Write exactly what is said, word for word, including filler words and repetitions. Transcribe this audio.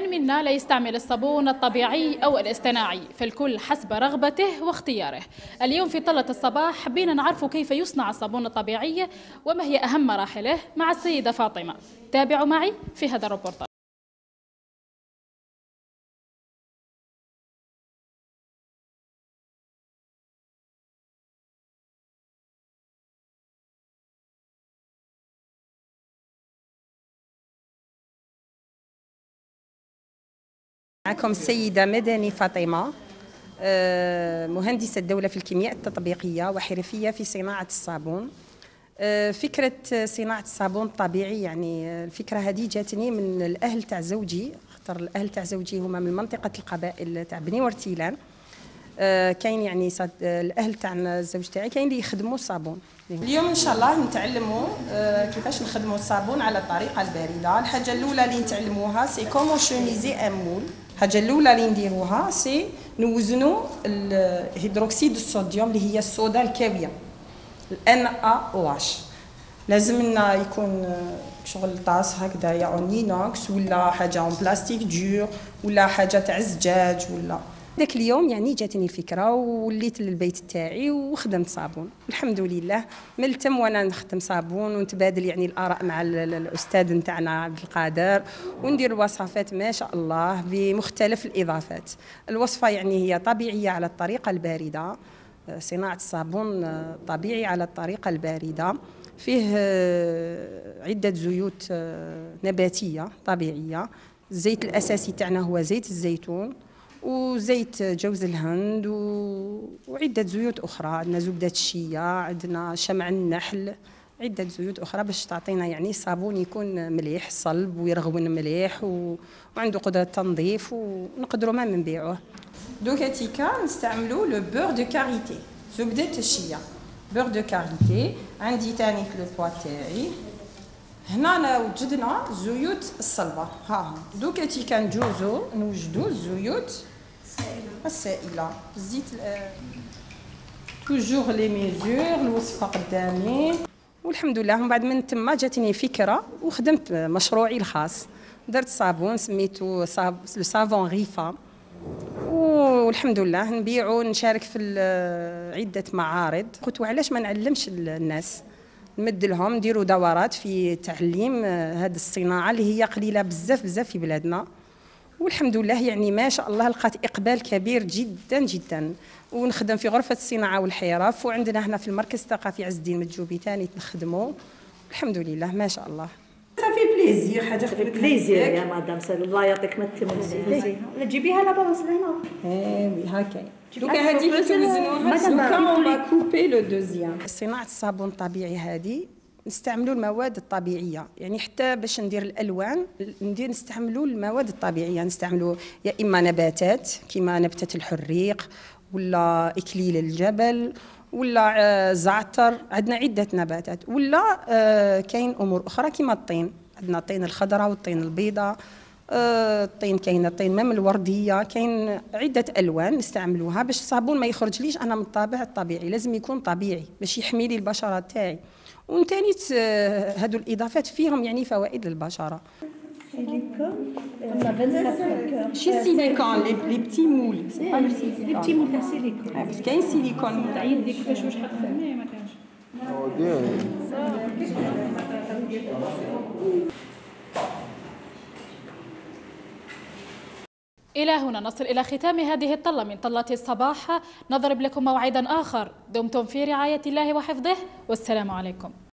من منا لا يستعمل الصابون الطبيعي أو الاصطناعي، فالكل حسب رغبته واختياره. اليوم في طلة الصباح حبينا نعرف كيف يصنع الصابون الطبيعي وما هي أهم مراحله مع السيدة فاطمة. تابعوا معي في هذا الريبورتاج. معكم السيدة مدني فاطمة، مهندسة الدولة في الكيمياء التطبيقية وحرفية في صناعة الصابون. فكرة صناعة الصابون الطبيعي، يعني الفكرة هذه جاتني من الأهل تاع زوجي، خاطر الأهل تاع زوجي هما من منطقة القبائل تاع بني ورتيلان. كاين يعني الأهل تاع الزوج تاعي كاين اللي يخدموا الصابون. اليوم إن شاء الله نتعلموا كيفاش نخدموا الصابون على الطريقة الباردة. الحاجة الأولى اللي نتعلموها سي كومون شوميزي ان مول. الحاجه الاولى اللي نديروها سي نوزنوا الهيدروكسيد الصوديوم اللي هي الصودا الكاويه الان ا او اش. لازم لنا يكون شغل طاس هكذايا اون اينوكس ولا حاجه اون بلاستيك دور ولا حاجه تاع الزجاج. ولا ذاك اليوم يعني جاتني الفكره وليت للبيت تاعي وخدمت صابون الحمد لله. ملتم وانا نخدم صابون ونتبادل يعني الاراء مع الاستاذ نتاعنا عبد القادر، وندير الوصفات ما شاء الله بمختلف الاضافات. الوصفه يعني هي طبيعيه على الطريقه البارده، صناعه الصابون طبيعي على الطريقه البارده، فيه عده زيوت نباتيه طبيعيه. الزيت الاساسي تاعنا هو زيت الزيتون وزيت جوز الهند وعدة زيوت أخرى. عندنا زبدة الشيا، عندنا شمع النحل، عدة زيوت أخرى باش تعطينا يعني صابون يكون مليح صلب ويرغون مليح وعنده قدرة تنظيف ونقدروا ما نبيعوه. دوكا تيكا نستعملوا لو بور دو كاريتي، زبدة الشيا، بور دو كاريتي. عندي تاني في لو بوا تاعي. هنا وجدنا زيوت الصلبه، ها دوكا تيكا نجوزو نوجدو الزيوت السائله. الزيت توجور لي ميزور، الوصفه قدامي والحمد لله. من بعد من تما جاتني فكره وخدمت مشروعي الخاص، درت صابون سميتو صاب لو سافون غيفا، والحمد لله نبيعو نشارك في عده معارض. قلت وعلاش ما نعلمش الناس، نمد لهم نديروا دورات في تعليم هذه الصناعه اللي هي قليله بزاف بزاف في بلادنا. والحمد لله يعني ما شاء الله لقات اقبال كبير جدا جدا. ونخدم في غرفه الصناعه والحرف، وعندنا هنا في المركز الثقافي عز الدين متجوبي ثاني نخدموا الحمد لله ما شاء الله. صافي بليزير، حاجه في بليزير يا مدام سالي، الله يعطيك ما تمنسي. لا تجيبيها لا برا هنا. ايه هكا دوكا هذه توزنوها. دوكا اون با كوبي لو دوزيام. صناعه الصابون الطبيعي هذه نستعملوا المواد الطبيعيه، يعني حتى باش ندير الالوان ندير نستعملوا المواد الطبيعيه. نستعملوا يا اما نباتات كيما نبته الحريق ولا اكليل الجبل ولا زعتر، عندنا عده نباتات. ولا كاين امور اخرى كيما الطين، عندنا الطين الخضراء والطين البيضاء، الطين كاين الطين مام الورديه، كاين عده الوان نستعملوها باش الصابون ما يخرجليش انا من الطابع الطبيعي. لازم يكون طبيعي باش يحمي لي البشره تاعي. وثاني هادو الاضافات فيهم يعني فوائد للبشره. شي سيليكون لي بتي مول، لي بتي مول تاع سيليكون، بس كاين سيليكون تاع يديك كيفاش واش حط هنايا ما كانش. إلى هنا نصل إلى ختام هذه الطلة من طلات الصباح. نضرب لكم موعدا آخر، دمتم في رعاية الله وحفظه، والسلام عليكم.